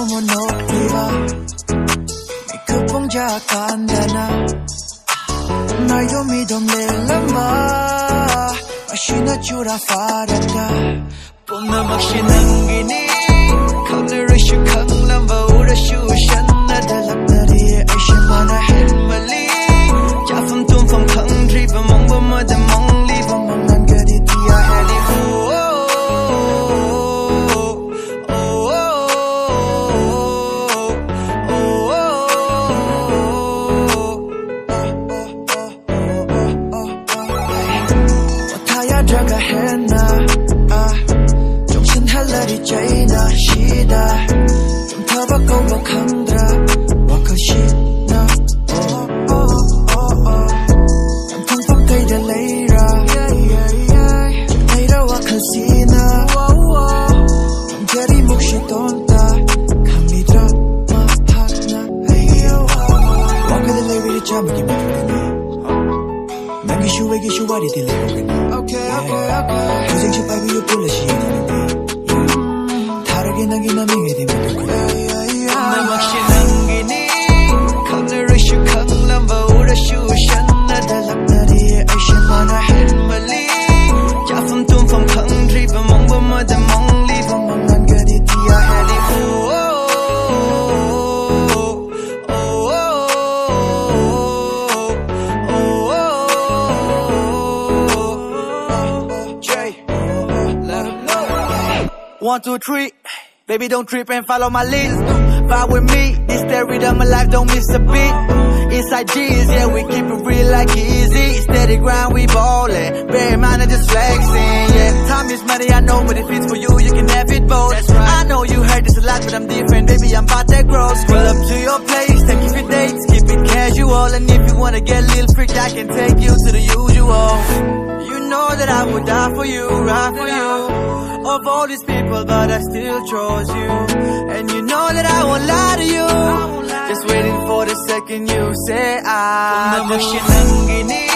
Momon nokliba Mikup Pungja kandana Naidom Edom Lellamba Ngashina Jura farabada Pumnamaksey Nangini Khanglaroisu Khanglamba Urasu Usinada Laknariye Henmali Chafam Tumfam khangdriba Amangba Mangliba Manglangadi Atiya Jaga henna 정신 할날이 제이나 시다 좀 타박고로 khangdra wakashina tumfam kayda leira leira wakasina gari mukshi tonta kamidra mahakna wakada leira chamaki makani nangi shuwegi shuwari dilero Okay. 고생시 빨리 요플레시 다르게 나긴 나밍에 되면 Pumnamaksey Nangini Khanglaroisu Khanglamba Urasu Usinada Laknariye Henmali Chafam Tumfam khangdriba Amangba Mangliba Manglangadi Atiya One, two, three, baby don't trip and follow my lead. Vibe with me, this the rhythm of life, don't miss a beat. Inside G's, yeah, we keep it real like easy. Steady grind, we ballin', bear in mind, just flexing, yeah. Time is money, I know, but if it's for you, you can have it both. That's right. I know you heard this a lot, but I'm different, baby, I'm about to grow. Scroll up to your place, take you for dates, keep it casual. And if you wanna get a little freak, I can take you to the usual. You know that I would die for you, ride for you. Of all these people, but I still chose you. And you know that I won't lie to you. Just waiting for the second you say I Pumnamaksey Nangini